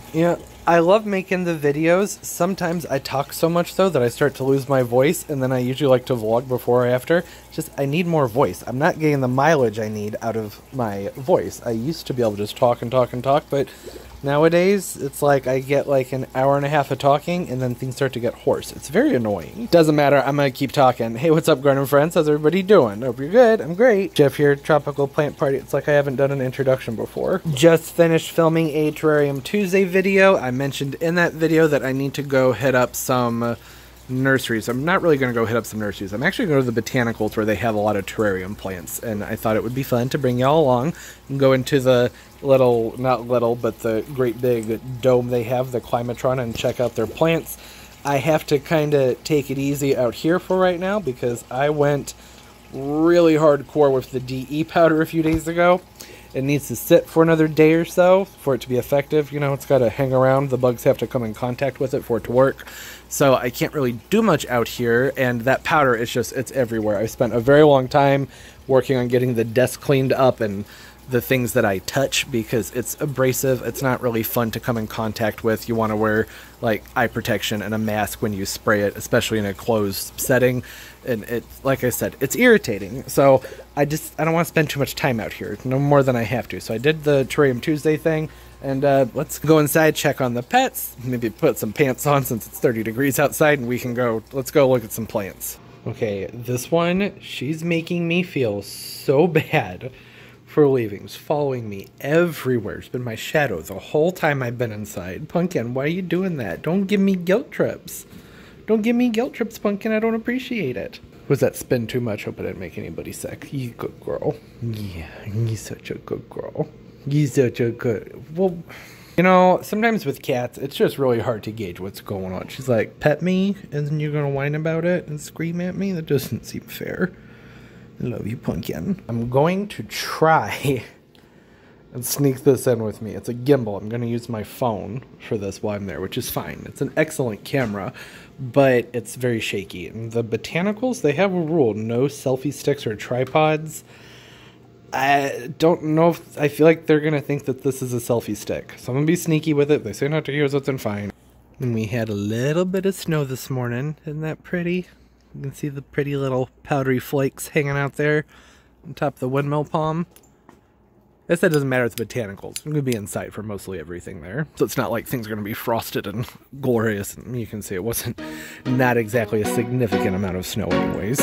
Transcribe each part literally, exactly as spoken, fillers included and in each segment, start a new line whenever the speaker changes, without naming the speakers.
Yeah, I love making the videos. Sometimes I talk so much though that I start to lose my voice, and then I usually like to vlog before or after. Just, I need more voice. I'm not getting the mileage I need out of my voice. I used to be able to just talk and talk and talk, but nowadays it's like I get like an hour and a half of talking and then things start to get hoarse. It's very annoying. Doesn't matter, I'm gonna keep talking. Hey, what's up, garden friends? How's everybody doing? Hope you're good. I'm great. Jeff here, Tropical Plant Party. It's like I haven't done an introduction before. Just finished filming a Terrarium Tuesday video. I mentioned in that video that I need to go hit up some uh, nurseries. I'm not really going to go hit up some nurseries. I'm actually going to the botanicals where they have a lot of terrarium plants, and I thought it would be fun to bring y'all along and go into the little, not little, but the great big dome they have, the climatron, and check out their plants. I have to kind of take it easy out here for right now because I went really hardcore with the D E powder a few days ago. It needs to sit for another day or so for it to be effective. You know, it's got to hang around. The bugs have to come in contact with it for it to work. So I can't really do much out here, and that powder is just, it's everywhere. I spent a very long time working on getting the desk cleaned up and the things that I touch because it's abrasive. It's not really fun to come in contact with. You want to wear like eye protection and a mask when you spray it, especially in a closed setting. And it, like I said, it's irritating. So I just, I don't want to spend too much time out here, no more than I have to. So I did the Terrarium Tuesday thing, and uh, let's go inside, check on the pets, maybe put some pants on since it's thirty degrees outside, and we can go, let's go look at some plants. Okay, this one, she's making me feel so bad for leaving. It's following me everywhere. It's been my shadow the whole time I've been inside. Pumpkin, why are you doing that? Don't give me guilt trips. Don't give me guilt trips, Pumpkin. I don't appreciate it. Was that spin too much? Hope I didn't make anybody sick. You good girl. Yeah, you're such a good girl. You're such a good... Well, you know, sometimes with cats, it's just really hard to gauge what's going on. She's like, pet me, and then you're gonna whine about it and scream at me? That doesn't seem fair. I love you, Pumpkin. I'm going to try and sneak this in with me. It's a gimbal. I'm going to use my phone for this while I'm there, which is fine. It's an excellent camera, but it's very shaky. And the botanicals, they have a rule. No selfie sticks or tripods. I don't know if... I feel like they're going to think that this is a selfie stick. So I'm going to be sneaky with it. They say not to use it, then fine. And we had a little bit of snow this morning. Isn't that pretty? You can see the pretty little powdery flakes hanging out there on top of the windmill palm. I guess that doesn't matter with botanicals. I'm going to be inside for mostly everything there. So it's not like things are going to be frosted and glorious. And you can see it wasn't not exactly a significant amount of snow anyways.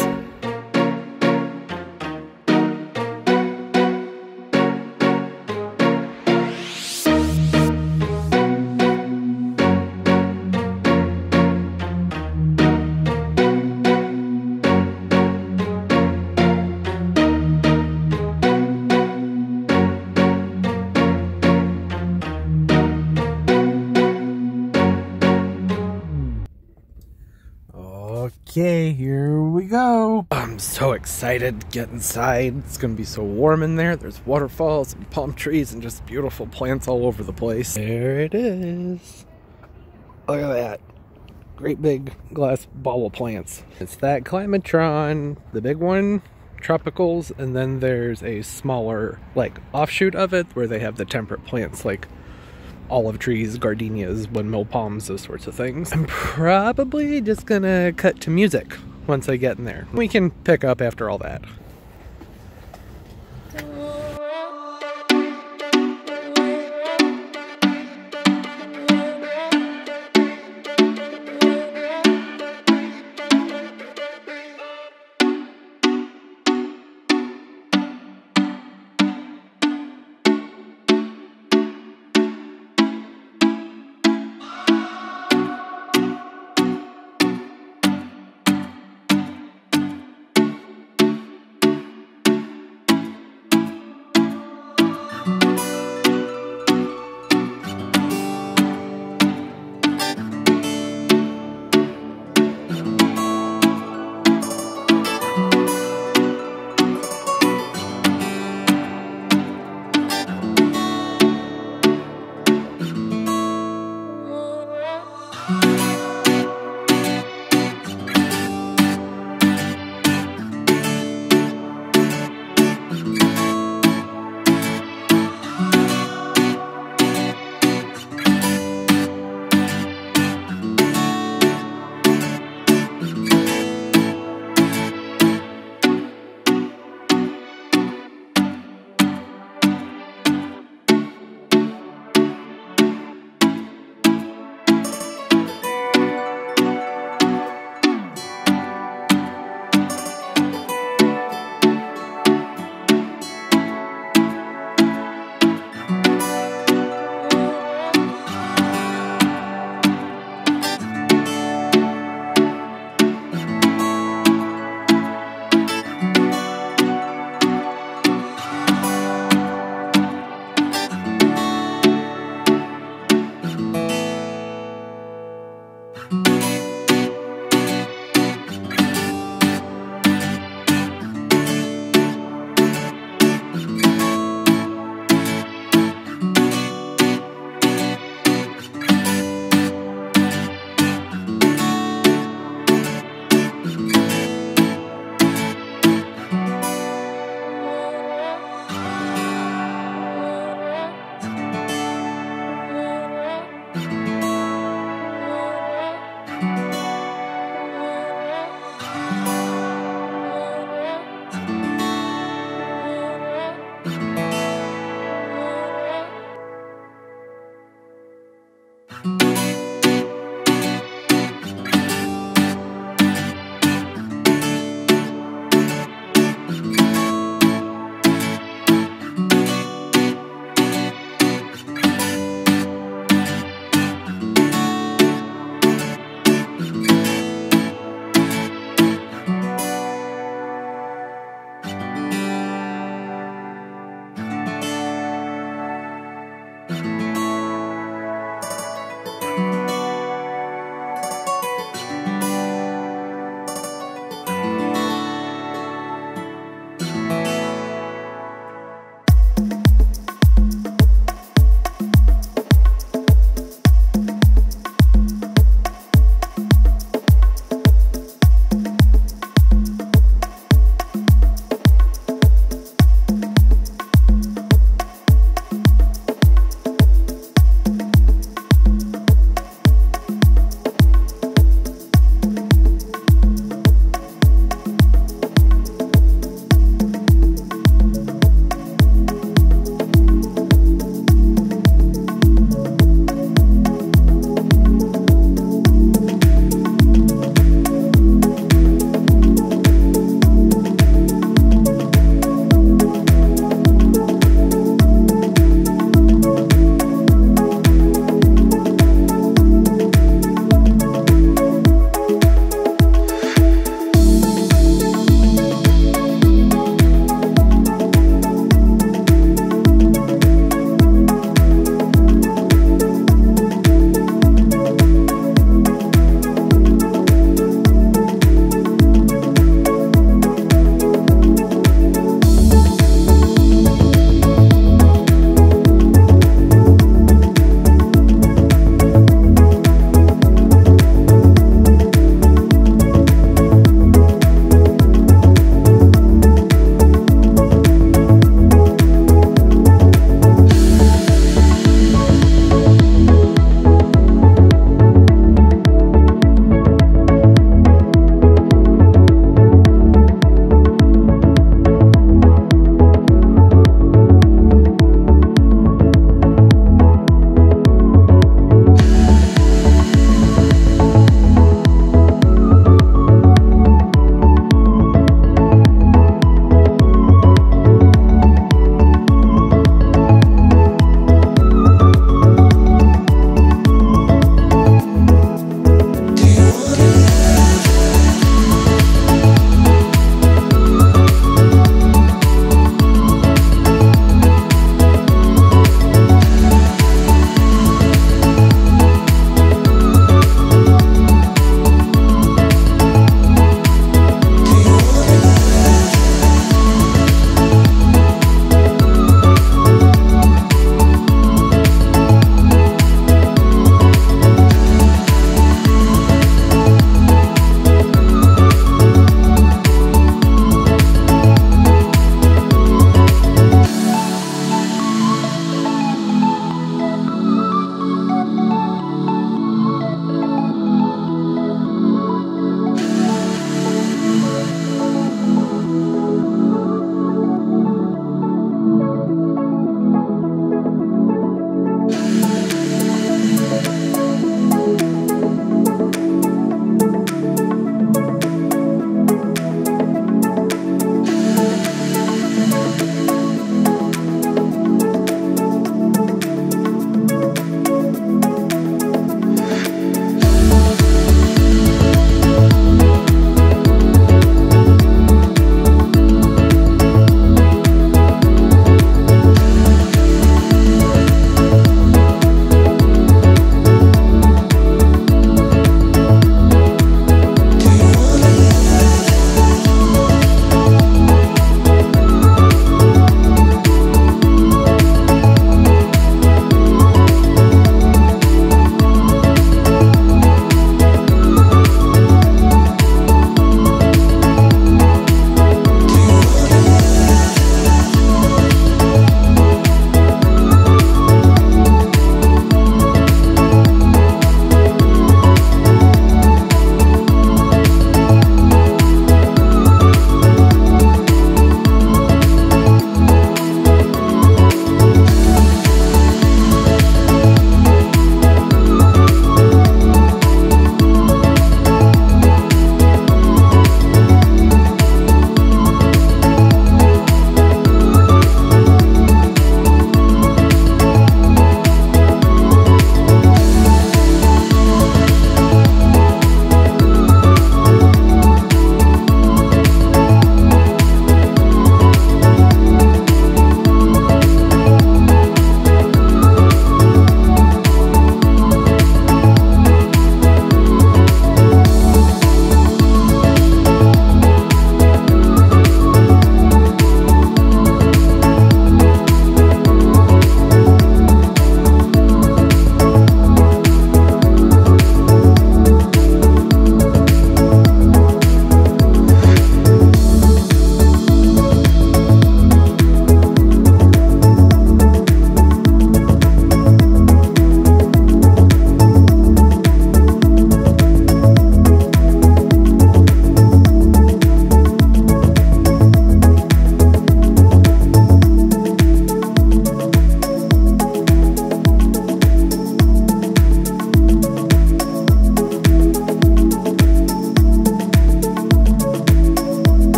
Okay, here we go. I'm so excited to get inside. It's gonna be so warm in there. There's waterfalls and palm trees and just beautiful plants all over the place. There it is. Look at that. Great big glass ball of plants. It's that climatron, the big one, tropicals, and then there's a smaller like offshoot of it where they have the temperate plants like olive trees, gardenias, windmill palms, those sorts of things. I'm probably just gonna cut to music once I get in there. We can pick up after all that.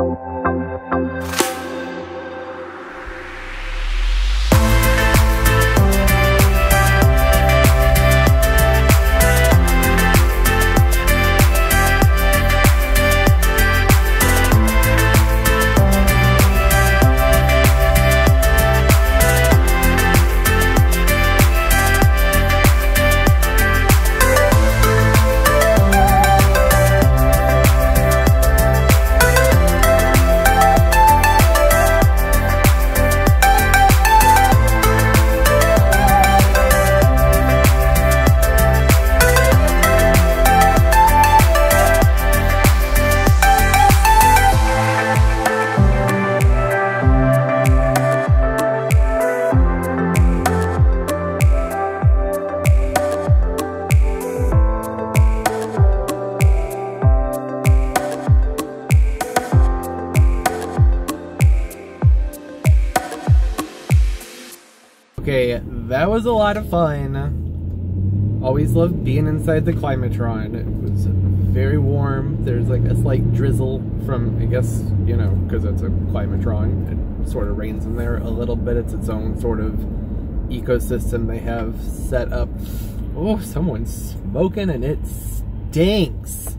Okay, that was a lot of fun. Always loved being inside the climatron. It was very warm. There's like a slight drizzle from, I guess, you know, because it's a climatron. It sort of rains in there a little bit. It's its own sort of ecosystem they have set up. Oh, someone's smoking and it stinks.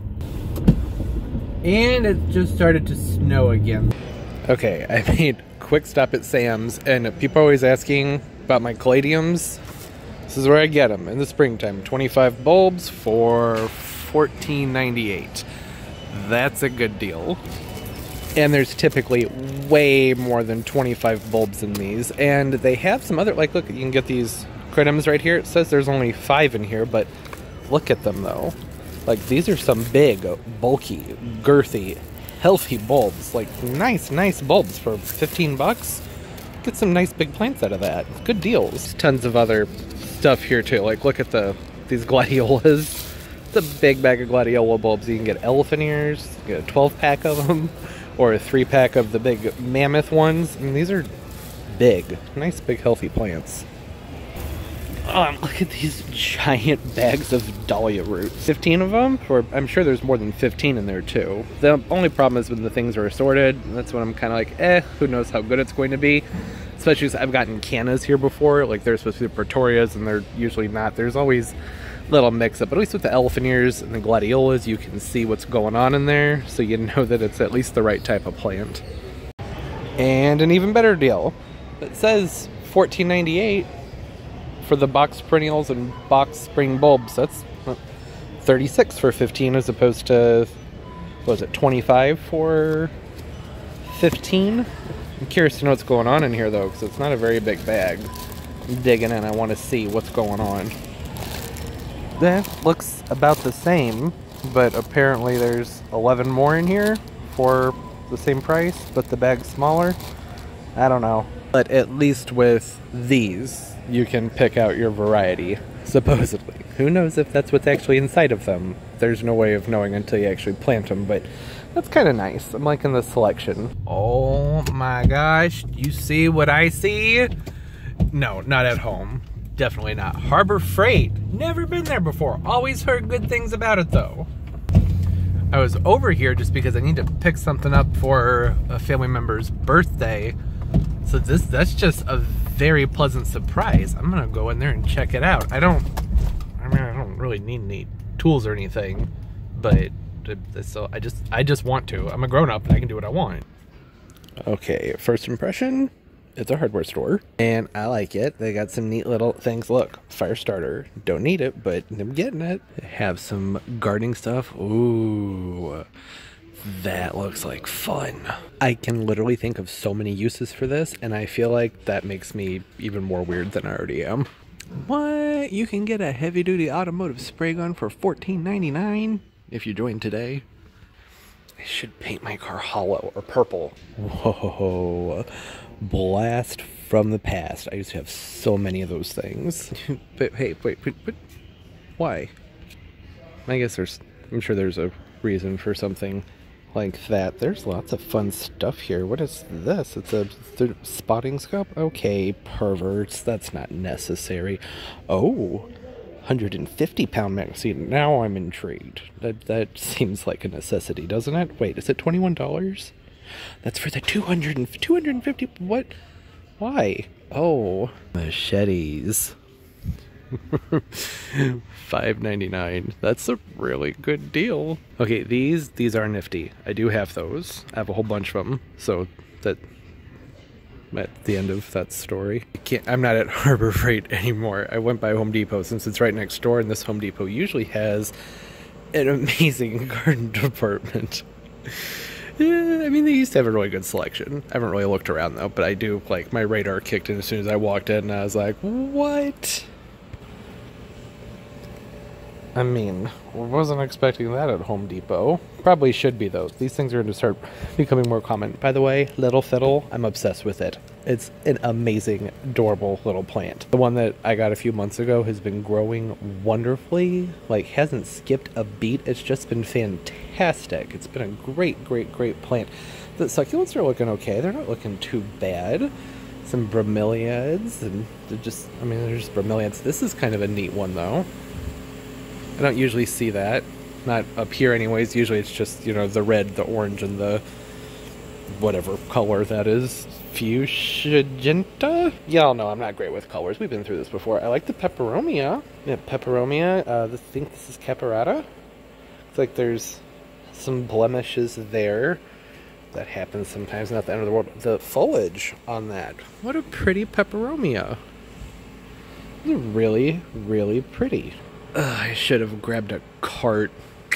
And it just started to snow again. Okay, I made a quick stop at Sam's, and people are always asking about my caladiums. This is where I get them in the springtime. twenty-five bulbs for fourteen ninety-eight. That's a good deal. And there's typically way more than twenty-five bulbs in these. And they have some other, like, look, you can get these critums right here. It says there's only five in here, but look at them though. Like, these are some big, bulky, girthy, healthy bulbs. Like, nice, nice bulbs for fifteen bucks. Get some nice big plants out of that. Good deals. Tons of other stuff here too. Like, look at the these gladiolas. It's a big bag of gladiola bulbs. You can get elephant ears, get a twelve pack of them, or a three pack of the big mammoth ones. I mean, these are big, nice big healthy plants. Oh, look at these giant bags of dahlia roots. fifteen of them? Or I'm sure there's more than fifteen in there too. The only problem is when the things are assorted. That's when I'm kind of like, eh, who knows how good it's going to be. Especially because I've gotten cannas here before. Like, they're supposed to be Pretorias and they're usually not. There's always a little mix-up. But at least with the elephant ears and the gladiolas, you can see what's going on in there. So you know that it's at least the right type of plant. And an even better deal. It says fourteen ninety-eight. For the box perennials and box spring bulbs. That's thirty-six for fifteen as opposed to, what was it, twenty-five for fifteen? I'm curious to know what's going on in here though, because it's not a very big bag. I'm digging in, I want to see what's going on. That looks about the same, but apparently there's eleven more in here for the same price, but the bag's smaller. I don't know. But at least with these, you can pick out your variety, supposedly. Who knows if that's what's actually inside of them? There's no way of knowing until you actually plant them, but that's kind of nice. I'm liking the selection. Oh my gosh, you see what I see? No, not at home. Definitely not. Harbor Freight. Never been there before. Always heard good things about it though. I was over here just because I need to pick something up for a family member's birthday. So this that's just a very pleasant surprise. I'm gonna go in there and check it out. I don't, I mean, I don't really need any tools or anything, but so I just, I just want to. I'm a grown up and I can do what I want. Okay, first impression, it's a hardware store and I like it. They got some neat little things. Look, fire starter. Don't need it, but I'm getting it. They have some gardening stuff. Ooh. That looks like fun. I can literally think of so many uses for this, and I feel like that makes me even more weird than I already am. What? You can get a heavy-duty automotive spray gun for fourteen ninety-nine if you join today. I should paint my car hollow or purple. Whoa. Blast from the past. I used to have so many of those things. But hey, wait, but, but why? I guess there's, I'm sure there's a reason for something like that. There's lots of fun stuff here. What is this? It's a th spotting scope? Okay, perverts. That's not necessary. Oh, one hundred fifty pound magazine. Now I'm intrigued. That, that seems like a necessity, doesn't it? Wait, is it twenty-one dollars? That's for the two hundred and two hundred fifty. What? Why? Oh, machetes. five ninety-nine. That's a really good deal. Okay, these these are nifty. I do have those. I have a whole bunch of them. So that at the end of that story. I can't, I'm not at Harbor Freight anymore. I went by Home Depot since it's right next door, and this Home Depot usually has an amazing garden department. Yeah, I mean, they used to have a really good selection. I haven't really looked around though, but I do, like, my radar kicked in as soon as I walked in, and I was like, what? I mean, wasn't expecting that at Home Depot. Probably should be, though. These things are going to start becoming more common. By the way, Little Fiddle, I'm obsessed with it. It's an amazing, adorable little plant. The one that I got a few months ago has been growing wonderfully. Like, hasn't skipped a beat. It's just been fantastic. It's been a great, great, great plant. The succulents are looking okay. They're not looking too bad. Some bromeliads, and they're just, I mean, they're just bromeliads. This is kind of a neat one, though. I don't usually see that. Not up here anyways. Usually it's just, you know, the red, the orange, and the whatever color that is. Fuchsia? Y'all know I'm not great with colors. We've been through this before. I like the peperomia. Yeah, peperomia. Uh, I think this is caparata. It's like there's some blemishes there. That happens sometimes, not the end of the world. The foliage on that. What a pretty peperomia. They're really, really pretty. Ugh, I should have grabbed a cart.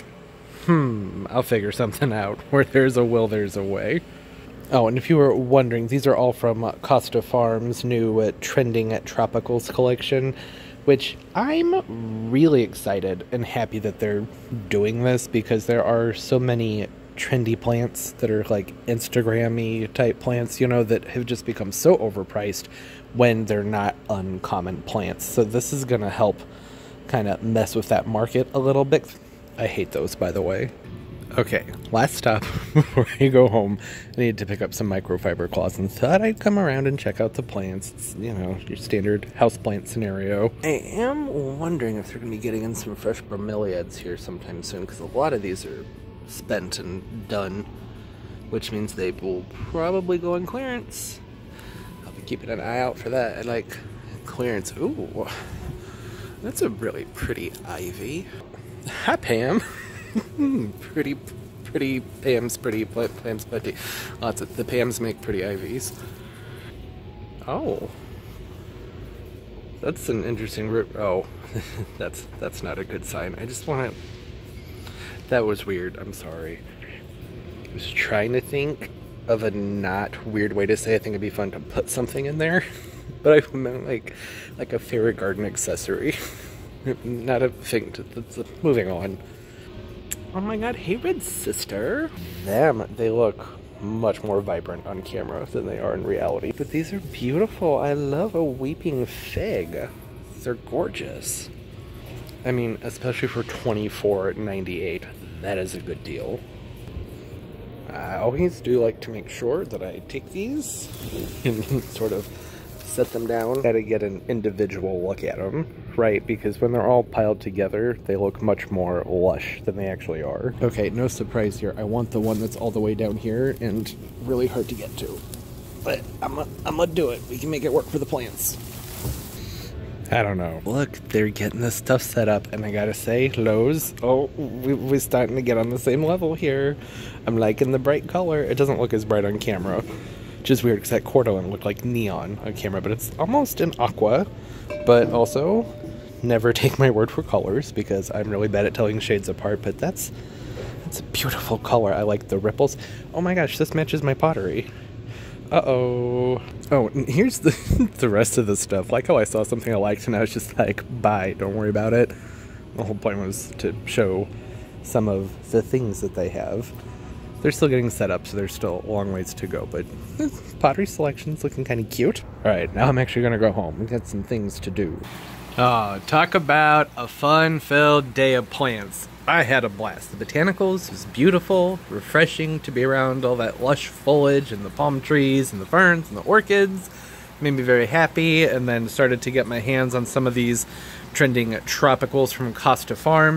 Hmm, I'll figure something out. Where there's a will, there's a way. Oh, and if you were wondering, these are all from uh, Costa Farms' new uh, Trending at Tropicals collection, which I'm really excited and happy that they're doing this, because there are so many trendy plants that are like Instagram-y type plants, you know, that have just become so overpriced when they're not uncommon plants. So this is going to help kind of mess with that market a little bit. I hate those, by the way. Okay, last stop before I go home. I need to pick up some microfiber cloths and thought I'd come around and check out the plants. It's, you know, your standard houseplant scenario. I am wondering if they're going to be getting in some fresh bromeliads here sometime soon, because a lot of these are spent and done, which means they will probably go on clearance. I'll be keeping an eye out for that. I like clearance. Ooh. That's a really pretty ivy. Hi, Pam. pretty, pretty Pam's pretty. Pam's pretty. Lots of the Pams make pretty ivies. Oh, that's an interesting root. Oh, that's that's not a good sign. I just want to. That was weird. I'm sorry. I was trying to think of a not weird way to say. I think it'd be fun to put something in there. But I meant like, like a fairy garden accessory, not a thing. To, that's, uh, moving on. Oh my God! Hey, Red Sister. Them, they look much more vibrant on camera than they are in reality. But these are beautiful. I love a weeping fig. They're gorgeous. I mean, especially for twenty-four ninety-eight, that is a good deal. I always do like to make sure that I take these and sort of set them down. Gotta get an individual look at them, right? Because when they're all piled together, they look much more lush than they actually are. Okay, no surprise here. I want the one that's all the way down here and really hard to get to. But I'm gonna I'm gonna do it. We can make it work for the plants. I don't know. Look, they're getting this stuff set up, and I gotta say, Lowe's, oh, we, we're starting to get on the same level here. I'm liking the bright color. It doesn't look as bright on camera. Which is weird, because that cordovan looked like neon on camera, but it's almost an aqua. But also, never take my word for colors, because I'm really bad at telling shades apart, but that's, that's a beautiful color. I like the ripples. Oh my gosh, this matches my pottery. Uh-oh. Oh, and here's the, the rest of the stuff. Like how I saw something I liked, and I was just like, bye, don't worry about it. The whole point was to show some of the things that they have. They're still getting set up, so there's still a long ways to go, but pottery selection's looking kind of cute. All right, now I'm actually gonna go home. We've got some things to do. Oh, talk about a fun-filled day of plants. I had a blast. The botanicals was beautiful, refreshing to be around all that lush foliage and the palm trees and the ferns and the orchids. Made me very happy, and then started to get my hands on some of these trending tropicals from Costa Farms.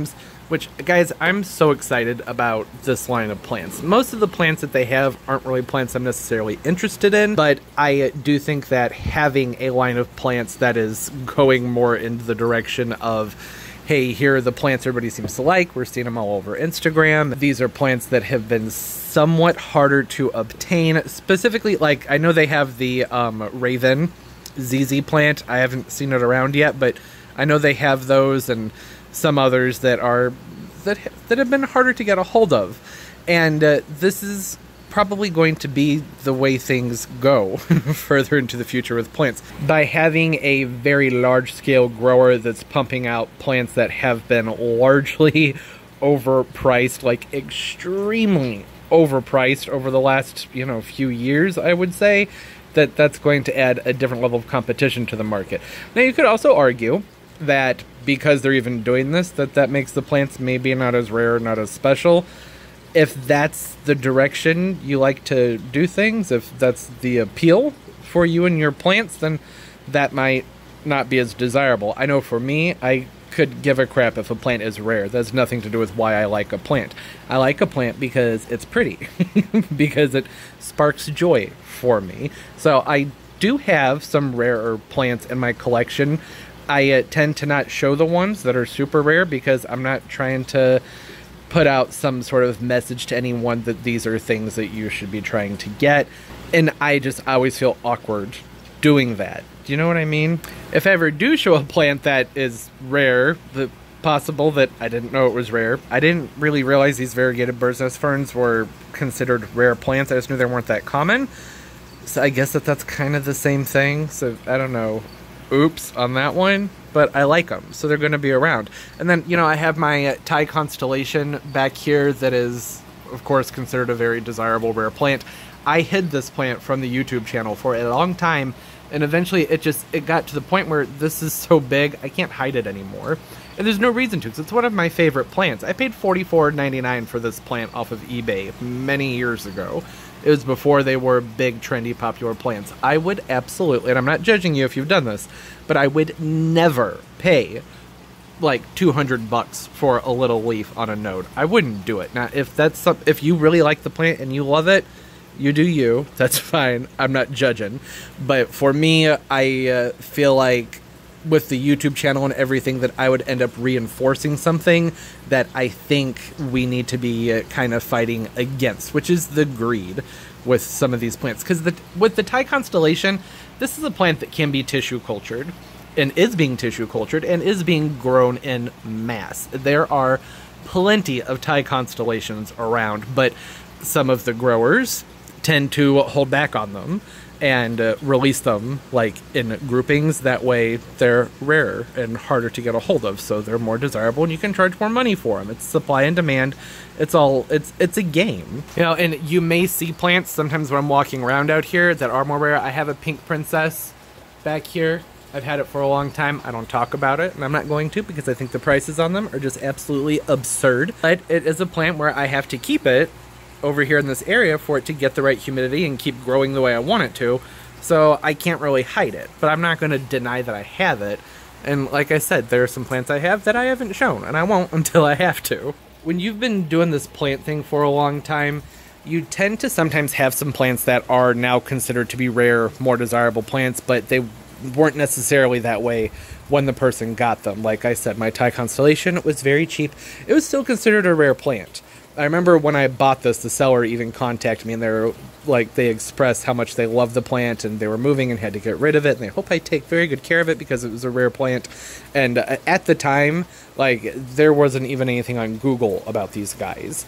Which, guys, I'm so excited about this line of plants. Most of the plants that they have aren't really plants I'm necessarily interested in, but I do think that having a line of plants that is going more into the direction of, hey, here are the plants everybody seems to like. We're seeing them all over Instagram. These are plants that have been somewhat harder to obtain. Specifically, like, I know they have the um, Raven Z Z plant. I haven't seen it around yet, but I know they have those and some others that are that that have been harder to get a hold of. And uh, this is probably going to be the way things go further into the future with plants. By having a very large-scale grower that's pumping out plants that have been largely overpriced, like extremely overpriced over the last, you know, few years, I would say, that that's going to add a different level of competition to the market. Now, you could also argue that because they're even doing this, that that makes the plants maybe not as rare, not as special. If that's the direction you like to do things, if that's the appeal for you and your plants, then that might not be as desirable. I know for me, I could give a crap if a plant is rare. That's nothing to do with why I like a plant. I like a plant because it's pretty, because it sparks joy for me. So I do have some rarer plants in my collection. I uh, tend to not show the ones that are super rare because I'm not trying to put out some sort of message to anyone that these are things that you should be trying to get. And I just always feel awkward doing that. Do you know what I mean? If I ever do show a plant that is rare, the possible that I didn't know it was rare. I didn't really realize these variegated bird's nest ferns were considered rare plants. I just knew they weren't that common. So I guess that that's kind of the same thing. So I don't know. Oops on that one, but I like them, so they're going to be around. And then, you know, I have my uh, Thai constellation back here that is, of course, considered a very desirable rare plant. I hid this plant from the YouTube channel for a long time, and eventually it just, it got to the point where this is so big, I can't hide it anymore. And there's no reason to, because it's one of my favorite plants. I paid forty-four ninety-nine for this plant off of eBay many years ago. It was before they were big, trendy, popular plants. I would absolutely, and I'm not judging you if you've done this, but I would never pay like two hundred bucks for a little leaf on a node. I wouldn't do it. Now, if that's some, if you really like the plant and you love it, you do you. That's fine. I'm not judging. But for me, I uh, feel like with the YouTube channel and everything that I would end up reinforcing something that I think we need to be uh, kind of fighting against, which is the greed with some of these plants. Because the, with the Thai constellation, this is a plant that can be tissue cultured and is being tissue cultured and is being grown in mass. There are plenty of Thai constellations around, but some of the growers tend to hold back on them and uh, release them like in groupings. That way they're rarer and harder to get a hold of, so they're more desirable and you can charge more money for them. It's supply and demand. It's all it's it's a game, you know. And you may see plants sometimes when I'm walking around out here that are more rare. I have a pink princess back here. I've had it for a long time. I don't talk about it, and I'm not going to because I think the prices on them are just absolutely absurd. But it is a plant where I have to keep it over here in this area for it to get the right humidity and keep growing the way I want it to, so I can't really hide it. But I'm not going to deny that I have it, and like I said, there are some plants I have that I haven't shown, and I won't until I have to. When you've been doing this plant thing for a long time, you tend to sometimes have some plants that are now considered to be rare, more desirable plants, but they weren't necessarily that way when the person got them. Like I said, my Thai constellation was very cheap. It was still considered a rare plant. I remember when I bought this, the seller even contacted me, and they were like, they expressed how much they loved the plant and they were moving and had to get rid of it, and they hope I take very good care of it because it was a rare plant. And uh, at the time, like, there wasn't even anything on Google about these guys.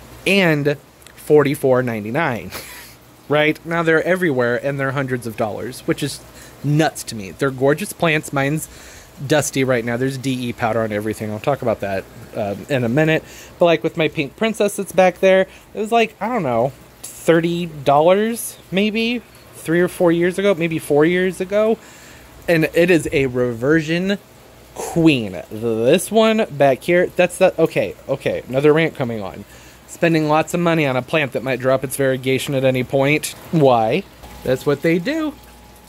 And forty-four ninety-nine, right? Now they're everywhere and they're hundreds of dollars, which is nuts to me. They're gorgeous plants. Mine's dusty right now. There's D E powder on everything. I'll talk about that uh, in a minute. But like with my pink princess that's back there, it was like, I don't know, thirty dollars maybe three or four years ago, maybe four years ago. And it is a reversion queen. This one back here, that's the, okay, okay, another rant coming on. Spending lots of money on a plant that might drop its variegation at any point. Why? That's what they do.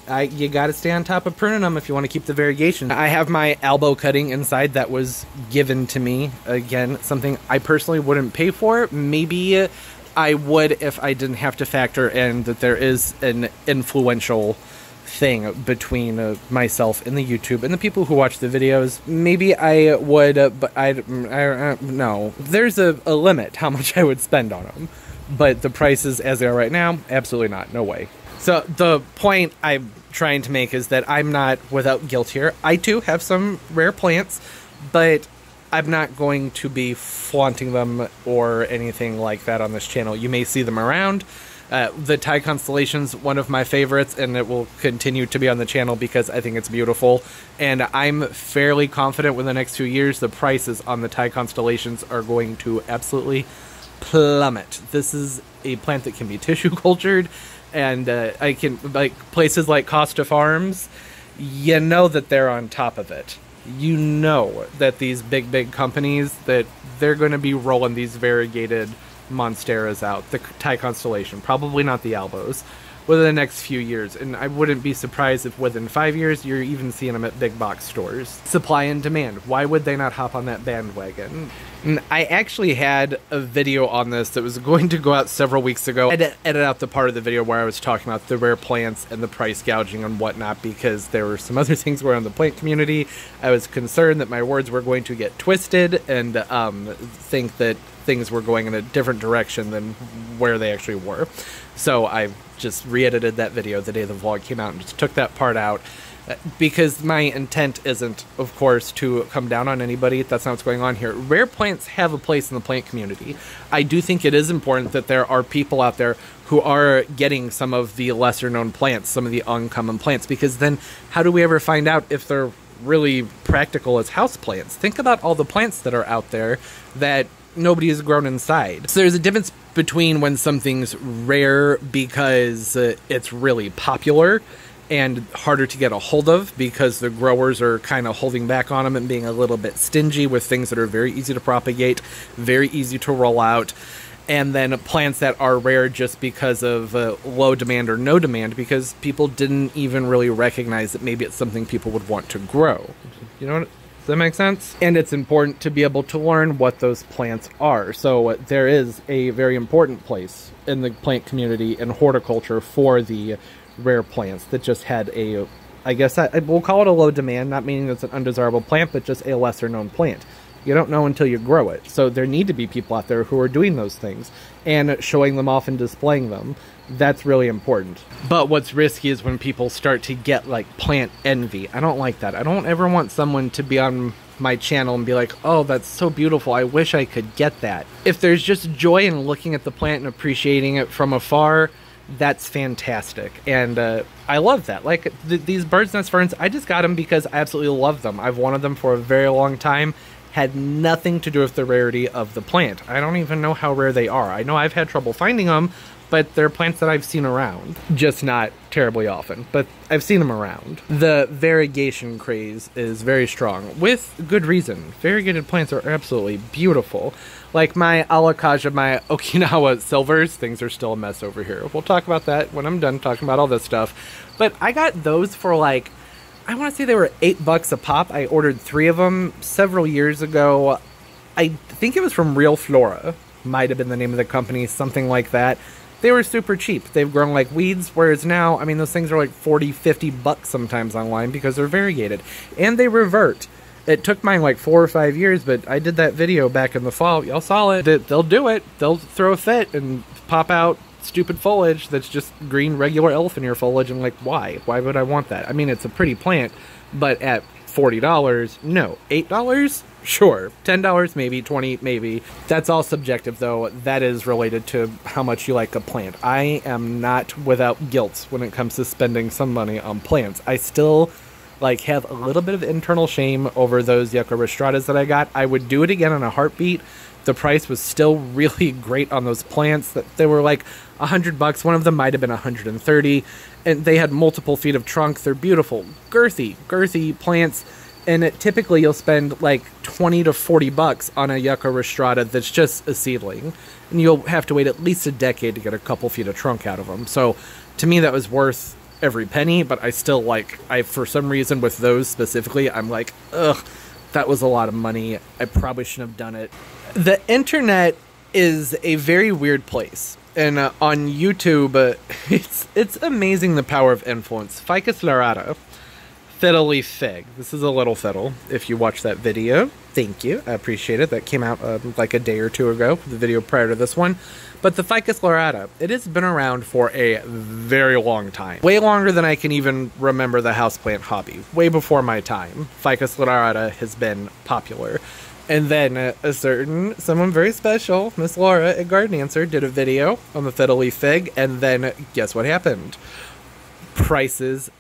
I, you got to stay on top of pruning them if you want to keep the variegation. I have my elbow cutting inside that was given to me. Again, something I personally wouldn't pay for. Maybe I would if I didn't have to factor in that there is an influential thing between uh, myself and the YouTube and the people who watch the videos. Maybe I would, uh, but I, I uh, no. There's a, a limit how much I would spend on them. But the prices as they are right now, absolutely not. No way. So the point I'm trying to make is that I'm not without guilt here. I too have some rare plants, but I'm not going to be flaunting them or anything like that on this channel. You may see them around. Uh, the Thai Constellation's one of my favorites, and it will continue to be on the channel because I think it's beautiful. And I'm fairly confident within the next few years, the prices on the Thai Constellations are going to absolutely plummet. This is a plant that can be tissue cultured, and uh, I can, like places like Costa Farms, you know that they're on top of it. You know that these big, big companies, that they're going to be rolling these variegated monsteras out. The Thai Constellation, probably not the albos, within the next few years. And I wouldn't be surprised if within five years you're even seeing them at big box stores. Supply and demand. Why would they not hop on that bandwagon? And I actually had a video on this that was going to go out several weeks ago. I had to edit out the part of the video where I was talking about the rare plants and the price gouging and whatnot, because there were some other things going on in the plant community. I was concerned that my words were going to get twisted and um, think that things were going in a different direction than where they actually were. So I just re-edited that video the day the vlog came out and just took that part out, because my intent isn't, of course, to come down on anybody. That's not what's going on here. Rare plants have a place in the plant community. I do think it is important that there are people out there who are getting some of the lesser known plants, some of the uncommon plants, because then how do we ever find out if they're really practical as houseplants? Think about all the plants that are out there that nobody has grown inside. So there's a difference between when something's rare because uh, it's really popular and harder to get a hold of because the growers are kind of holding back on them and being a little bit stingy with things that are very easy to propagate, very easy to roll out, and then plants that are rare just because of uh, low demand or no demand because people didn't even really recognize that maybe it's something people would want to grow. You know what? Does that make sense? And it's important to be able to learn what those plants are. So uh, there is a very important place in the plant community and horticulture for the rare plants that just had a, I guess I, we'll call it a low demand, not meaning it's an undesirable plant, but just a lesser known plant. You don't know until you grow it. So there need to be people out there who are doing those things and showing them off and displaying them. That's really important. But what's risky is when people start to get like plant envy. I don't like that. I don't ever want someone to be on my channel and be like, oh, that's so beautiful, I wish I could get that. If there's just joy in looking at the plant and appreciating it from afar, that's fantastic. And uh, I love that. Like th these bird's nest ferns, I just got them because I absolutely love them. I've wanted them for a very long time. Had nothing to do with the rarity of the plant. I don't even know how rare they are. I know I've had trouble finding them, but they're plants that I've seen around. Just not terribly often, but I've seen them around. The variegation craze is very strong, with good reason. Variegated plants are absolutely beautiful. Like my alakaja, my Okinawa silvers, things are still a mess over here. We'll talk about that when I'm done talking about all this stuff. But I got those for like, I want to say they were eight bucks a pop. I ordered three of them several years ago. I think it was from Real Flora. Might have been the name of the company, something like that. They were super cheap. They've grown like weeds, whereas now, I mean, those things are like forty, fifty bucks sometimes online because they're variegated. And they revert. It took mine like four or five years, but I did that video back in the fall. Y'all saw it. They'll do it. They'll throw a fit and pop out stupid foliage that's just green, regular elephant ear foliage. I'm like, why? Why would I want that? I mean, it's a pretty plant, but at forty dollars, no. eight dollars? Sure. ten dollars maybe, twenty dollars maybe. That's all subjective though. That is related to how much you like a plant. I am not without guilt when it comes to spending some money on plants. I still like have a little bit of internal shame over those Yucca rostratas that I got. I would do it again in a heartbeat. The price was still really great on those plants. That they were like a hundred bucks. One of them might have been a hundred and thirty, and they had multiple feet of trunk. They're beautiful, girthy, girthy plants. And it, typically you'll spend like twenty to forty bucks on a Yucca rostrata that's just a seedling, and you'll have to wait at least a decade to get a couple feet of trunk out of them. So to me, that was worth every penny, but I still like, I for some reason with those specifically, I'm like, ugh, that was a lot of money. I probably shouldn't have done it. The internet is a very weird place. And uh, on YouTube, uh, it's it's amazing the power of influence. Ficus lyrata, fiddle leaf fig. This is a little fiddle. If you watch that video, thank you. I appreciate it. That came out uh, like a day or two ago, the video prior to this one. But the Ficus lyrata, it has been around for a very long time. Way longer than I can even remember the houseplant hobby. Way before my time, Ficus lyrata has been popular. And then uh, a certain, someone very special, Miss Laura at Garden Answer, did a video on the fiddle leaf fig, and then guess what happened? Prices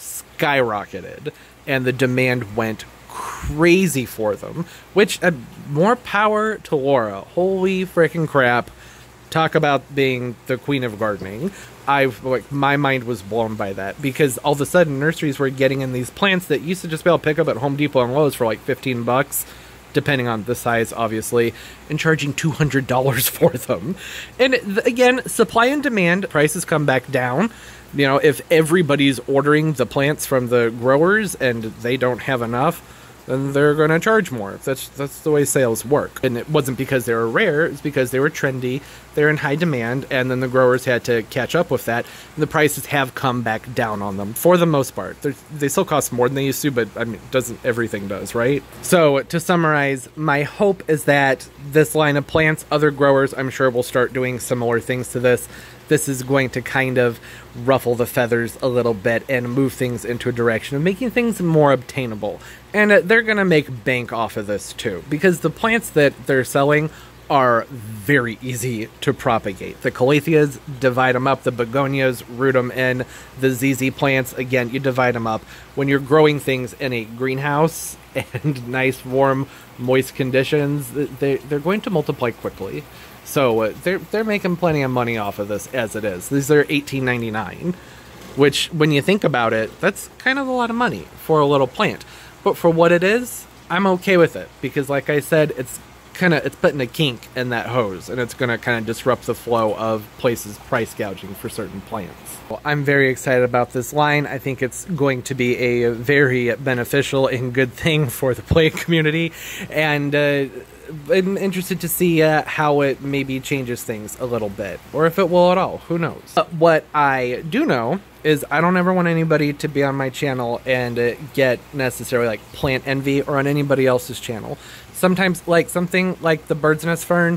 skyrocketed, and the demand went crazy for them, which, uh, more power to Laura. Holy freaking crap. Talk about being the queen of gardening. I've, like, my mind was blown by that, because all of a sudden nurseries were getting in these plants that used to just be able to pick up at Home Depot and Lowe's for like fifteen bucks. Depending on the size, obviously, and charging two hundred dollars for them. And again, supply and demand, prices come back down. You know, if everybody's ordering the plants from the growers and they don't have enough, then they're going to charge more. That's that's the way sales work. And it wasn't because they were rare, it's because they were trendy, they're in high demand, and then the growers had to catch up with that. And the prices have come back down on them, for the most part. They're, they still cost more than they used to, but I mean, doesn't everything does, right? So, to summarize, my hope is that this line of plants, other growers, I'm sure, will start doing similar things to this. This is going to kind of ruffle the feathers a little bit and move things into a direction of making things more obtainable. And uh, they're going to make bank off of this too, because the plants that they're selling are very easy to propagate. The calatheas, divide them up. The begonias, root them in. The Z Z plants, again, you divide them up. When you're growing things in a greenhouse and nice, warm, moist conditions, they, they're going to multiply quickly. So uh, they're they're making plenty of money off of this as it is. These are eighteen ninety-nine, which, when you think about it, that's kind of a lot of money for a little plant. But for what it is, I'm okay with it, because, like I said, it's kind of it's putting a kink in that hose, and it's going to kind of disrupt the flow of places price gouging for certain plants. Well, I'm very excited about this line. I think it's going to be a very beneficial and good thing for the plant community, and uh, I'm interested to see uh, how it maybe changes things a little bit, or if it will at all. Who knows? But what I do know is I don't ever want anybody to be on my channel and uh, get necessarily like plant envy, or on anybody else's channel. Sometimes, like something like the bird's nest fern,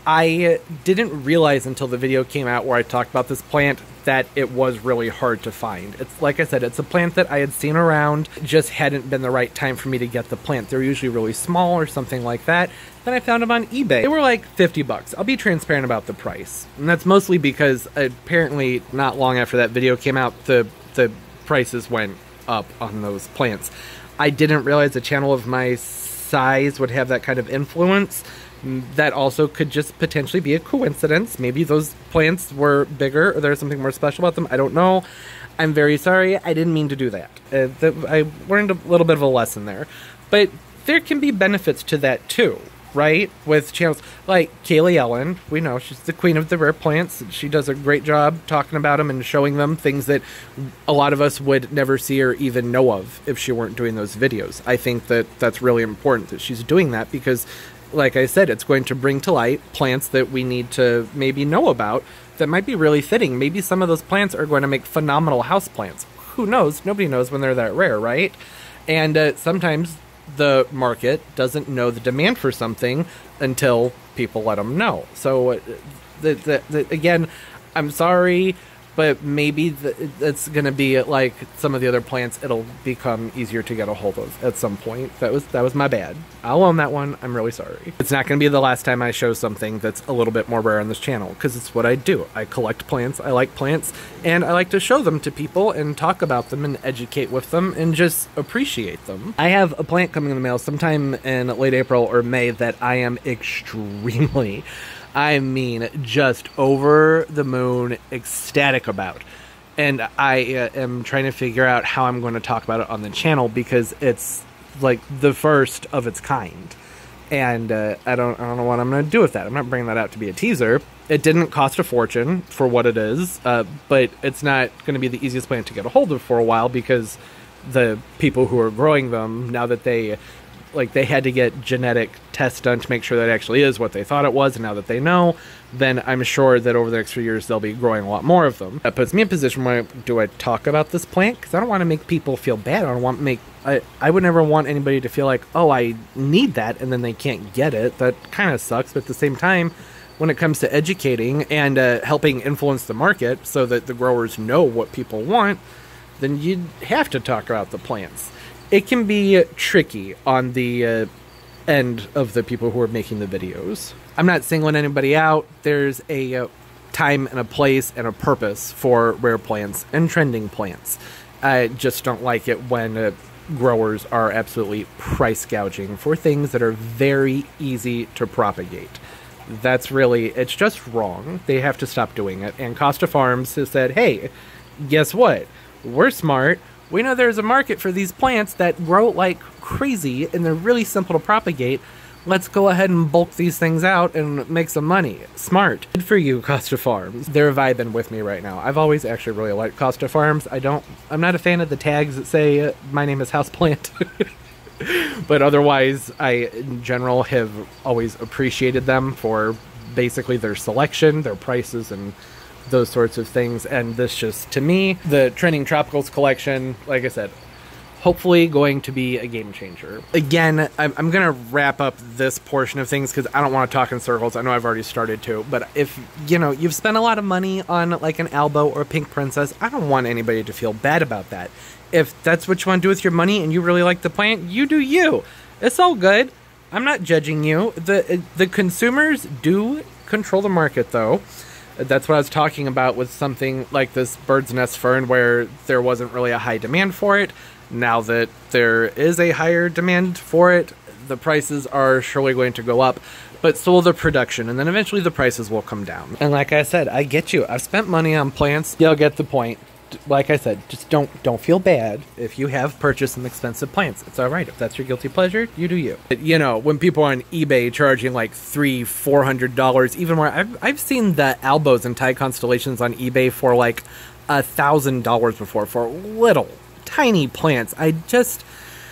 I didn't realize until the video came out where I talked about this plant that it was really hard to find. It's like I said, it's a plant that I had seen around, just hadn't been the right time for me to get the plant. They're usually really small or something like that. Then I found them on eBay. They were like fifty bucks. I'll be transparent about the price. And that's mostly because apparently not long after that video came out, the, the prices went up on those plants. I didn't realize a channel of my size would have that kind of influence. That also could just potentially be a coincidence. Maybe those plants were bigger, or there's something more special about them. I don't know. I'm very sorry. I didn't mean to do that. Uh, th I learned a little bit of a lesson there. But there can be benefits to that too, right? With channels like Kaylee Ellen, we know she's the queen of the rare plants. She does a great job talking about them and showing them things that a lot of us would never see or even know of if she weren't doing those videos. I think that that's really important that she's doing that, because, like I said, it's going to bring to light plants that we need to maybe know about that might be really fitting. Maybe some of those plants are going to make phenomenal house plants. Who knows? Nobody knows when they're that rare, right? And uh, sometimes the market doesn't know the demand for something until people let them know. So, uh, the, the, the, again, I'm sorry, but maybe the, it's going to be like some of the other plants. It'll become easier to get a hold of at some point. That was that was my bad. I'll own that one. I'm really sorry. It's not going to be the last time I show something that's a little bit more rare on this channel, because it's what I do. I collect plants. I like plants, and I like to show them to people and talk about them and educate with them and just appreciate them. I have a plant coming in the mail sometime in late April or May that I am extremely I mean, just over the moon ecstatic about. And I uh, am trying to figure out how I'm going to talk about it on the channel, because it's like the first of its kind. And uh, I don't I don't know what I'm going to do with that. I'm not bringing that out to be a teaser. It didn't cost a fortune for what it is, uh, but it's not going to be the easiest plant to get a hold of for a while, because the people who are growing them, now that they like they had to get genetic tests done to make sure that it actually is what they thought it was, and now that they know, then I'm sure that over the next few years they'll be growing a lot more of them. That puts me in a position where do I talk about this plant? Because I don't want to make people feel bad. I don't want to make I, I would never want anybody to feel like, oh, I need that, and then they can't get it. That kind of sucks, but at the same time, when it comes to educating and uh, helping influence the market so that the growers know what people want, then you'd have to talk about the plants. It can be tricky on the uh, end of the people who are making the videos. I'm not singling anybody out. There's a uh, time and a place and a purpose for rare plants and trending plants. I just don't like it when uh, growers are absolutely price gouging for things that are very easy to propagate. That's really, it's just wrong. They have to stop doing it. And Costa Farms has said, hey, guess what? We're smart. We know there's a market for these plants that grow like crazy and they're really simple to propagate. Let's go ahead and bulk these things out and make some money. Smart. Good for you, Costa Farms. They're vibing with me right now. I've always actually really liked Costa Farms. I don't, I'm not a fan of the tags that say, uh, my name is Houseplant. But otherwise, I, in general, have always appreciated them for basically their selection, their prices, and those sorts of things. And this just, to me, the Trending Tropicals collection, like I said, hopefully going to be a game changer. Again, I'm, I'm going to wrap up this portion of things because I don't want to talk in circles. I know I've already started to, but if, you know, you've spent a lot of money on like an Albo or a Pink Princess, I don't want anybody to feel bad about that. If that's what you want to do with your money and you really like the plant, you do you. It's all good. I'm not judging you. The, the consumers do control the market, though. That's what I was talking about with something like this bird's nest fern, where there wasn't really a high demand for it. Now that there is a higher demand for it, the prices are surely going to go up, but so will the production, and then eventually the prices will come down. And like I said, I get you. I've spent money on plants. You'll get the point. Like I said, just don't don't feel bad if you have purchased some expensive plants. It's all right. If that's your guilty pleasure, you do you. But, you know, when people are on eBay charging like three, four hundred dollars, even more, I've I've seen the Albos and Thai constellations on eBay for like a thousand dollars before for little tiny plants. I just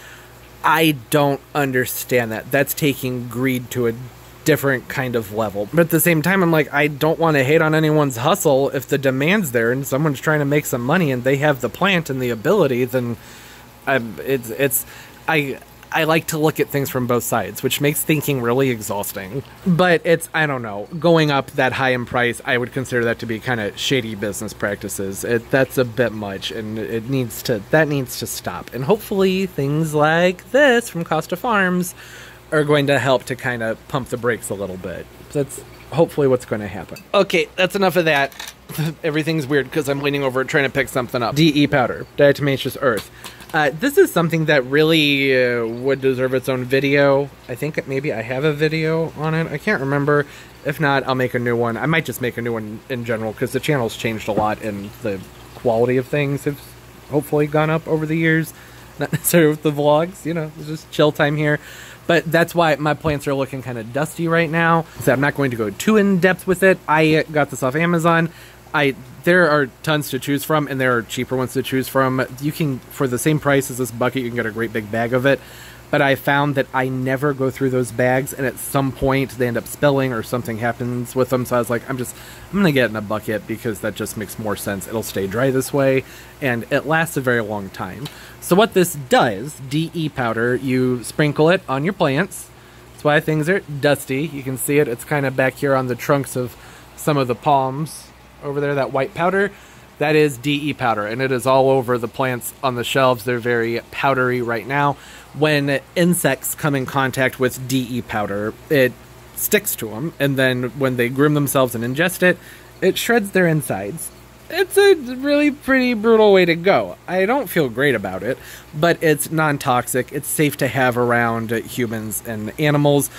I don't understand that. That's taking greed to a different kind of level. But at the same time, I'm like, I don't want to hate on anyone's hustle. If the demand's there and someone's trying to make some money and they have the plant and the ability, then I'm, it's it's I I like to look at things from both sides, which makes thinking really exhausting. But it's, I don't know, going up that high in price, I would consider that to be kind of shady business practices. It, that's a bit much, and it needs to, that needs to stop. And hopefully things like this from Costa Farms are going to help to kind of pump the brakes a little bit. That's hopefully what's going to happen. Okay, that's enough of that. Everything's weird because I'm leaning over trying to pick something up. D E powder, diatomaceous earth. Uh, this is something that really uh, would deserve its own video. I think maybe I have a video on it. I can't remember. If not, I'll make a new one. I might just make a new one in general because the channel's changed a lot and the quality of things have hopefully gone up over the years. Not necessarily with the vlogs, you know, it's just chill time here. But that's why my plants are looking kind of dusty right now. So I'm not going to go too in-depth with it. I got this off Amazon. I there are tons to choose from, and there are cheaper ones to choose from. You can, for the same price as this bucket, you can get a great big bag of it. But I found that I never go through those bags, and at some point they end up spilling or something happens with them. So I was like, I'm just, I'm going to get it in a bucket because that just makes more sense. It'll stay dry this way, and it lasts a very long time. So what this does, D E powder, you sprinkle it on your plants. That's why things are dusty. You can see it. It's kind of back here on the trunks of some of the palms over there, that white powder. That is D E powder, and it is all over the plants on the shelves. They're very powdery right now. When insects come in contact with D E powder, it sticks to them, and then when they groom themselves and ingest it, it shreds their insides. It's a really pretty brutal way to go. I don't feel great about it, but it's non-toxic. It's safe to have around humans and animals.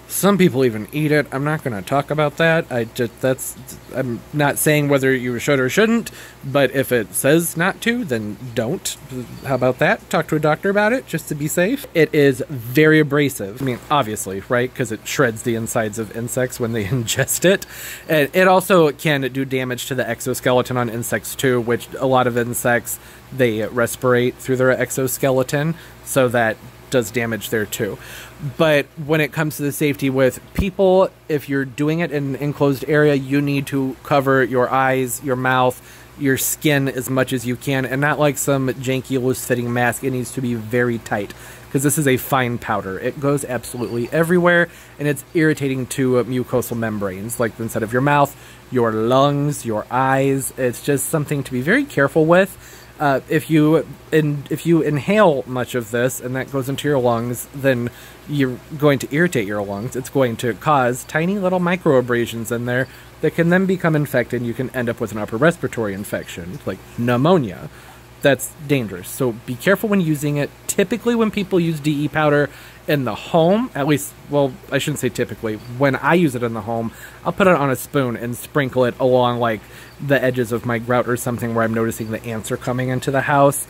Some people even eat it. I'm not going to talk about that. I just that's I'm not saying whether you should or shouldn't, but if it says not to, then don't. How about that? Talk to a doctor about it just to be safe. It is very abrasive. I mean, obviously, right? Because it shreds the insides of insects when they ingest it. And it also can do damage to the exoskeleton on insects too, which a lot of insects, they respirate through their exoskeleton, so that does damage there too. But when it comes to the safety with people, if you're doing it in an enclosed area, you need to cover your eyes, your mouth, your skin as much as you can, and not like some janky loose-fitting mask. It needs to be very tight, because this is a fine powder. It goes absolutely everywhere, and it's irritating to uh, mucosal membranes, like inside of your mouth, your lungs, your eyes. It's just something to be very careful with. Uh, if you in, if you inhale much of this and that goes into your lungs, then you're going to irritate your lungs. It's going to cause tiny little microabrasions in there that can then become infected. You can end up with an upper respiratory infection, like pneumonia. That's dangerous. So be careful when using it. Typically when people use D E powder in the home, at least, well, I shouldn't say typically, when I use it in the home, I'll put it on a spoon and sprinkle it along like the edges of my grout or something where I'm noticing the ants are coming into the house.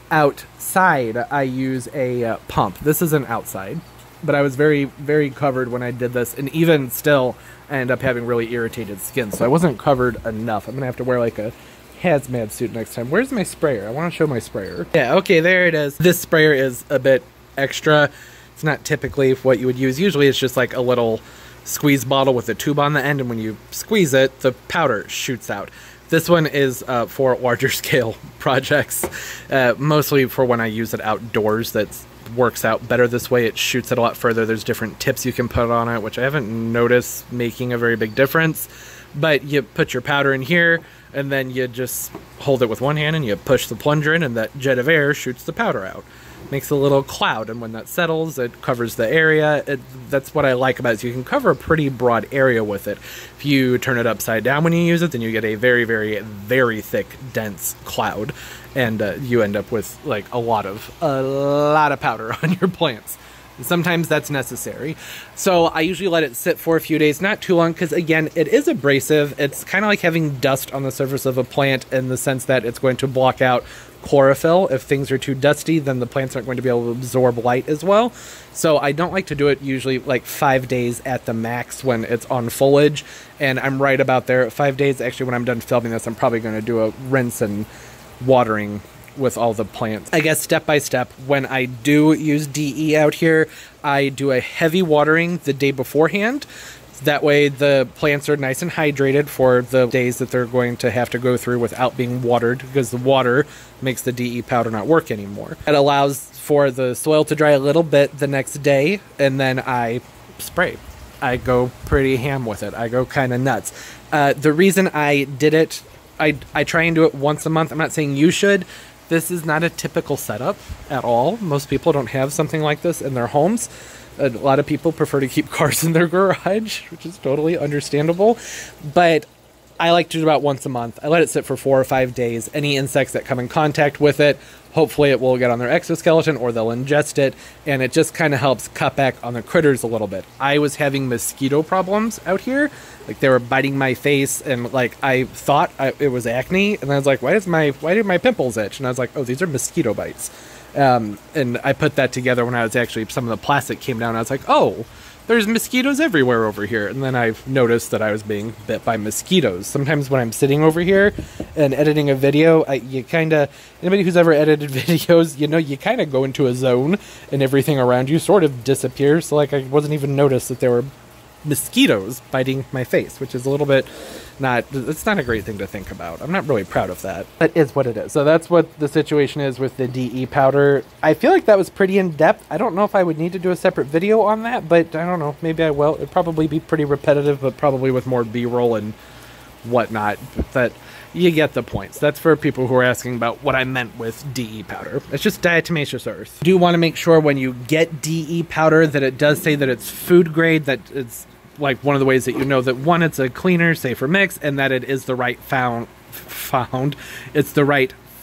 Outside, I use a uh, pump. This isn't outside, but I was very, very covered when I did this, and even still, I end up having really irritated skin, so I wasn't covered enough. I'm gonna have to wear like a hazmat suit next time. Where's my sprayer? I want to show my sprayer. Yeah, okay, there it is. This sprayer is a bit extra. It's not typically what you would use. Usually it's just like a little squeeze bottle with a tube on the end, and when you squeeze it, the powder shoots out. This one is uh, for larger scale projects, uh, mostly for when I use it outdoors. That works out better this way. It shoots it a lot further. There's different tips you can put on it, which I haven't noticed making a very big difference. But you put your powder in here, and then you just hold it with one hand, and you push the plunger in, and that jet of air shoots the powder out. Makes a little cloud, and when that settles, it covers the area. It, that's what I like about it. So you can cover a pretty broad area with it. If you turn it upside down when you use it, then you get a very, very, very thick, dense cloud, and uh, you end up with like a lot of a lot of powder on your plants. Sometimes that's necessary. So I usually let it sit for a few days, not too long, because again, it is abrasive. It's kind of like having dust on the surface of a plant in the sense that it's going to block out chlorophyll. If things are too dusty, then the plants aren't going to be able to absorb light as well. So I don't like to do it usually like five days at the max when it's on foliage. And I'm right about there at five days. Actually, when I'm done filming this, I'm probably going to do a rinse and watering with all the plants. I guess step by step, when I do use D E out here, I do a heavy watering the day beforehand. That way the plants are nice and hydrated for the days that they're going to have to go through without being watered, because the water makes the D E powder not work anymore. It allows for the soil to dry a little bit the next day, and then I spray. I go pretty ham with it. I go kind of nuts. Uh, the reason I did it, I, I try and do it once a month. I'm not saying you should. This is not a typical setup at all. Most people don't have something like this in their homes. A lot of people prefer to keep cars in their garage, which is totally understandable. But I like to do about once a month. I let it sit for four or five days. Any insects that come in contact with it, hopefully it will get on their exoskeleton or they'll ingest it, and it just kind of helps cut back on the critters a little bit. I was having mosquito problems out here. Like, they were biting my face, and like I thought I, it was acne, and I was like, why does my why did my pimples itch? And I was like, oh, these are mosquito bites. Um, and I put that together when I was actually, some of the plastic came down. I was like, oh, there's mosquitoes everywhere over here. And then I've noticed that I was being bit by mosquitoes. Sometimes when I'm sitting over here and editing a video, I, you kind of, anybody who's ever edited videos, you know, you kind of go into a zone and everything around you sort of disappears. So like I wasn't even noticed that there were mosquitoes biting my face, which is a little bit not, it's not a great thing to think about. I'm not really proud of that. That is what it is. So that's what the situation is with the D E powder. I feel like that was pretty in-depth. I don't know if I would need to do a separate video on that, but I don't know. Maybe I will. It'd probably be pretty repetitive, but probably with more B-roll and whatnot. But you get the points. That's for people who are asking about what I meant with D E powder. It's just diatomaceous earth. You do want to make sure when you get D E powder that it does say that it's food grade, that it's like one of the ways that you know that, one, it's a cleaner, safer mix, and that it is the right found, found, it's the right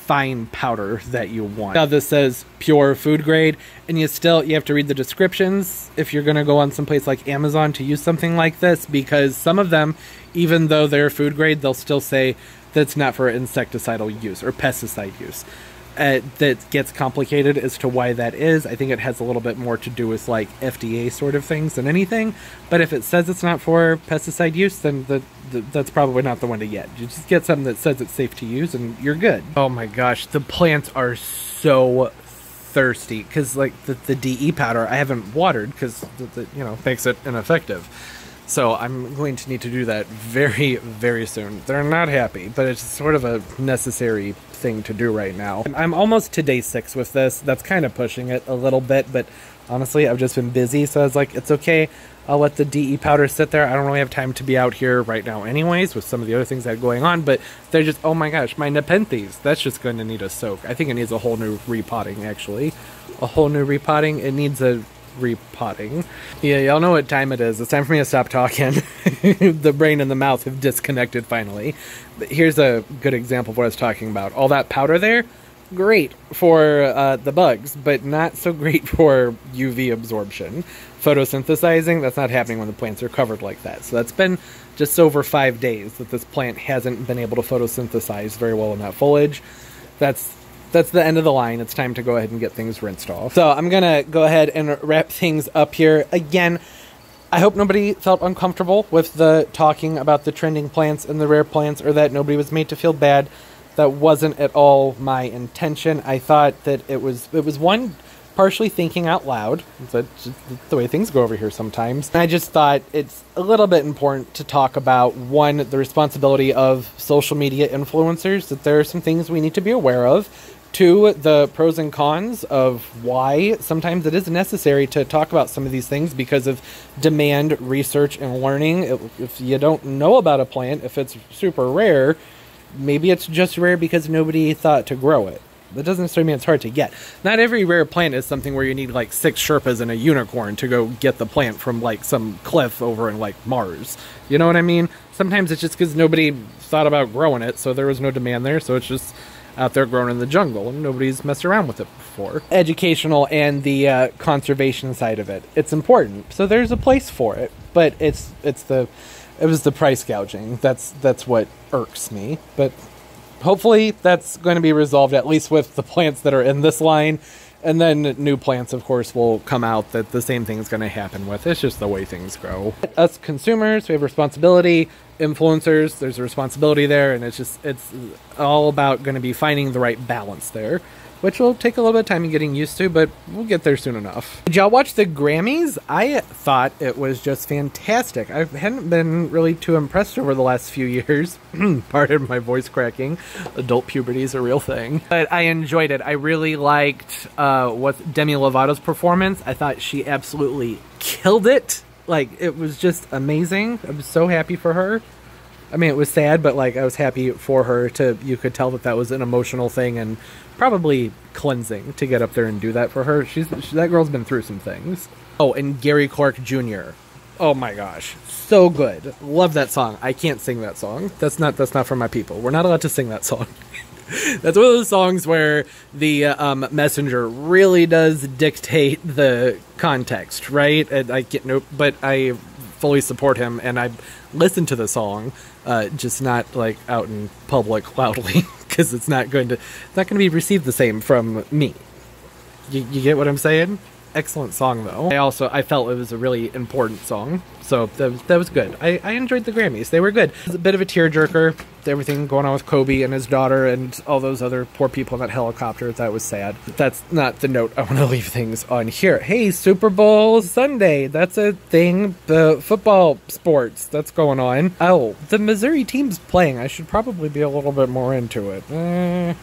fine powder that you want. Now this says pure food grade, and you still you have to read the descriptions if you're going to go on someplace like Amazon to use something like this, because some of them, even though they're food grade, they'll still say that's not for insecticidal use or pesticide use. Uh, that gets complicated as to why that is. I think it has a little bit more to do with like F D A sort of things than anything. But if it says it's not for pesticide use, then the, the, that's probably not the one to get. You just get something that says it's safe to use and you're good. Oh my gosh, the plants are so thirsty because like the, the D E powder I haven't watered because you know makes it ineffective. So I'm going to need to do that very, very soon. They're not happy, but it's sort of a necessary thing to do right now. I'm almost to day six with this. That's kind of pushing it a little bit, but honestly, I've just been busy. So I was like, it's okay. I'll let the D E powder sit there. I don't really have time to be out here right now anyways with some of the other things that are going on, but they're just, oh my gosh, my Nepenthes, that's just going to need a soak. I think it needs a whole new repotting, actually. A whole new repotting. It needs a repotting. Yeah, y'all know what time it is. It's time for me to stop talking. The brain and the mouth have disconnected finally. But here's a good example of what I was talking about. All that powder there, great for uh, the bugs, but not so great for U V absorption. Photosynthesizing, that's not happening when the plants are covered like that. So that's been just over five days that this plant hasn't been able to photosynthesize very well in that foliage. That's That's the end of the line. It's time to go ahead and get things rinsed off. So I'm going to go ahead and wrap things up here. Again, I hope nobody felt uncomfortable with the talking about the trending plants and the rare plants, or that nobody was made to feel bad. That wasn't at all my intention. I thought that it was, it was one, partially thinking out loud. That's just the way things go over here sometimes. And I just thought it's a little bit important to talk about, one, the responsibility of social media influencers, that there are some things we need to be aware of. Two, the pros and cons of why sometimes it is necessary to talk about some of these things because of demand, research, and learning. If you don't know about a plant, if it's super rare, maybe it's just rare because nobody thought to grow it. That doesn't necessarily mean it's hard to get. Not every rare plant is something where you need like six Sherpas and a unicorn to go get the plant from like some cliff over in like Mars. You know what I mean? Sometimes it's just because nobody thought about growing it, so there was no demand there, so it's just out there growing in the jungle and nobody's messed around with it before. Educational and the uh, conservation side of it, it's important. So there's a place for it, but it's it's the it was the price gouging. That's that's what irks me. But hopefully that's going to be resolved, at least with the plants that are in this line. And then new plants, of course, will come out that the same thing is going to happen with. It's just the way things grow. Us consumers, we have responsibility. Influencers, there's a responsibility there. And it's just, it's all about going to be finding the right balance there, which will take a little bit of time in getting used to, but we'll get there soon enough. Did y'all watch the Grammys? I thought it was just fantastic. I hadn't been really too impressed over the last few years. Pardon my voice cracking. Adult puberty is a real thing. But I enjoyed it. I really liked uh, what Demi Lovato's performance. I thought she absolutely killed it. Like, it was just amazing. I was so happy for her. I mean, it was sad, but like I was happy for her to, you could tell that that was an emotional thing and probably cleansing to get up there and do that for her. She's she, that girl's been through some things. Oh, and Gary Clark Junior Oh my gosh, so good. Love that song. I can't sing that song. That's not that's not for my people. We're not allowed to sing that song. That's one of those songs where the uh, um, messenger really does dictate the context, right? And I get no, but I fully support him, and I listen to the song, uh, just not like out in public loudly, because it's not going to, it's not going to be received the same from me. You, you get what I'm saying? Excellent song, though. I also, I felt it was a really important song, so that was, that was good. I, I enjoyed the Grammys. They were good. It was a bit of a tearjerker. Everything going on with Kobe and his daughter and all those other poor people in that helicopter. That was sad. That's not the note I want to leave things on here. Hey, Super Bowl Sunday. That's a thing. The football sports that's going on. Oh, the Missouri team's playing. I should probably be a little bit more into it. Eh...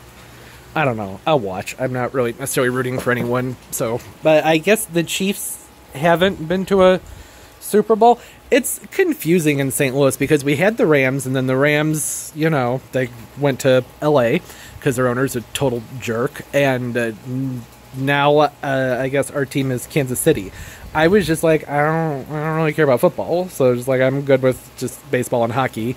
I don't know. I'll watch. I'm not really necessarily rooting for anyone, so. But I guess the Chiefs haven't been to a Super Bowl. It's confusing in Saint Louis because we had the Rams, and then the Rams, you know, they went to L A because their owner's a total jerk, and uh, now uh, I guess our team is Kansas City. I was just like, I don't, I don't really care about football, so just like I'm good with just baseball and hockey.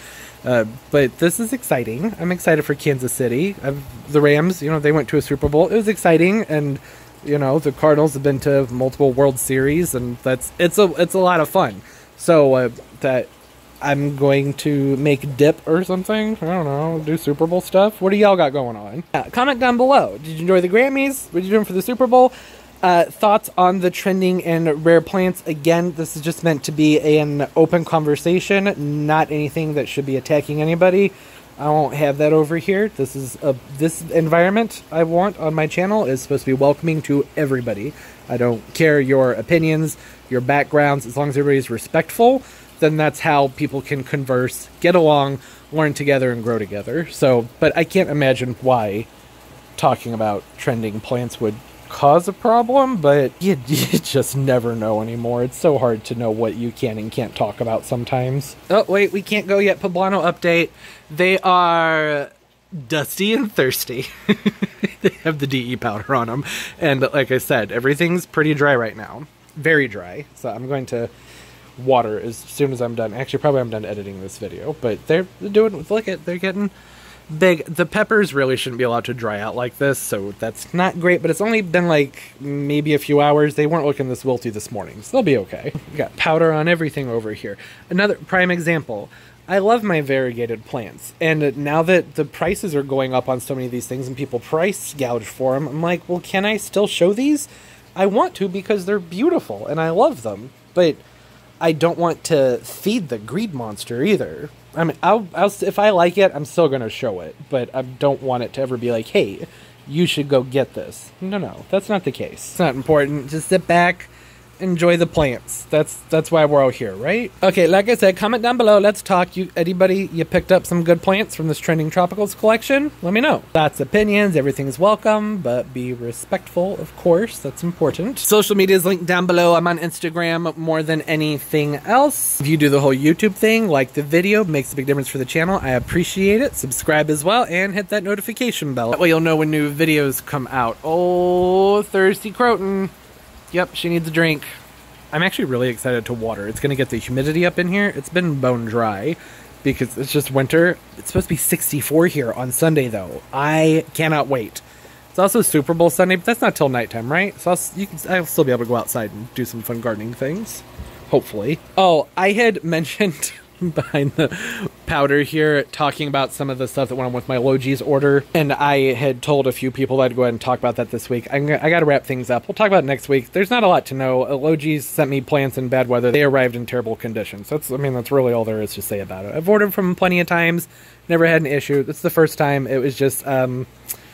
Uh, but this is exciting. I'm excited for Kansas City. I've, the Rams, you know, they went to a Super Bowl. It was exciting, and you know, the Cardinals have been to multiple World Series, and that's it's a it's a lot of fun. So uh, that I'm going to make dip or something. I don't know, do Super Bowl stuff. What do y'all got going on? Uh, comment down below. Did you enjoy the Grammys? What did you doing for the Super Bowl? Uh, thoughts on the trending and rare plants. Again, this is just meant to be an open conversation, not anything that should be attacking anybody. I won't have that over here. This is a this environment I want on my channel is supposed to be welcoming to everybody. I don't care your opinions, your backgrounds, as long as everybody's respectful, then that's how people can converse, get along, learn together, and grow together. So, but I can't imagine why talking about trending plants would cause a problem, but you, you just never know anymore. It's so hard to know what you can and can't talk about sometimes. Oh, wait, we can't go yet. Poblano update. They are dusty and thirsty. They have the D E powder on them. And like I said, everything's pretty dry right now. Very dry. So I'm going to water as soon as I'm done. Actually, probably I'm done editing this video, but they're doing, look at, they're getting big. The peppers really shouldn't be allowed to dry out like this, so that's not great, but it's only been like maybe a few hours. They weren't looking this wilty this morning, so they'll be okay. We got powder on everything over here. Another prime example. I love my variegated plants, and now that the prices are going up on so many of these things and people price gouge for them, I'm like, well, can I still show these? I want to because they're beautiful and I love them, but I don't want to feed the greed monster either. I mean, I'll, I'll, if I like it, I'm still going to show it, but I don't want it to ever be like, hey, you should go get this. No, no, that's not the case. It's not important. Just sit back, enjoy the plants. That's that's why we're all here, right? Okay, like I said, comment down below. Let's talk. You, anybody, you picked up some good plants from this Trending Tropicals collection? Let me know. Thoughts, opinions, everything's welcome, but be respectful, of course. That's important. Social media is linked down below. I'm on Instagram more than anything else. If you do the whole YouTube thing, like the video, makes a big difference for the channel. I appreciate it. Subscribe as well, and hit that notification bell. That way you'll know when new videos come out. Oh, thirsty Croton. Yep, she needs a drink. I'm actually really excited to water. It's going to get the humidity up in here. It's been bone dry because it's just winter. It's supposed to be sixty-four here on Sunday, though. I cannot wait. It's also Super Bowl Sunday, but that's not till nighttime, right? So I'll, you can, I'll still be able to go outside and do some fun gardening things. Hopefully. Oh, I had mentioned behind the powder here talking about some of the stuff that went on with my Logi's order, and I had told a few people that I'd go ahead and talk about that this week. I'm, I gotta wrap things up. We'll talk about it next week. There's not a lot to know. Logi's sent me plants in bad weather. They arrived in terrible conditions. That's, I mean, that's really all there is to say about it. I've ordered from them plenty of times, never had an issue. It's the first time. It was just um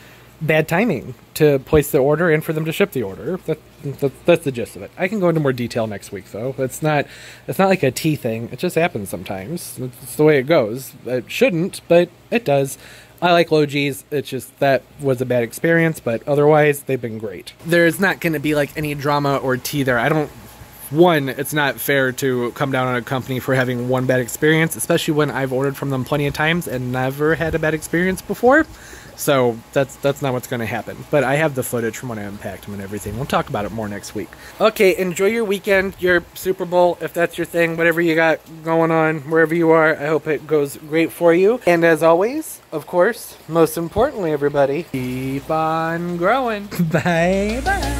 bad timing to place the order and for them to ship the order. That, that, that's the gist of it. I can go into more detail next week, though. It's not it's not like a tea thing. It just happens sometimes. It's the way it goes. It shouldn't, but it does. I like Logi's. It's just that was a bad experience, but otherwise, they've been great. There's not going to be like any drama or tea there. I don't... One, it's not fair to come down on a company for having one bad experience, especially when I've ordered from them plenty of times and never had a bad experience before. So that's that's not what's going to happen. But I have the footage from when I unpacked them and everything. We'll talk about it more next week. Okay, enjoy your weekend, your Super Bowl, if that's your thing, whatever you got going on, wherever you are. I hope it goes great for you. And as always, of course, most importantly, everybody, keep on growing. Bye-bye.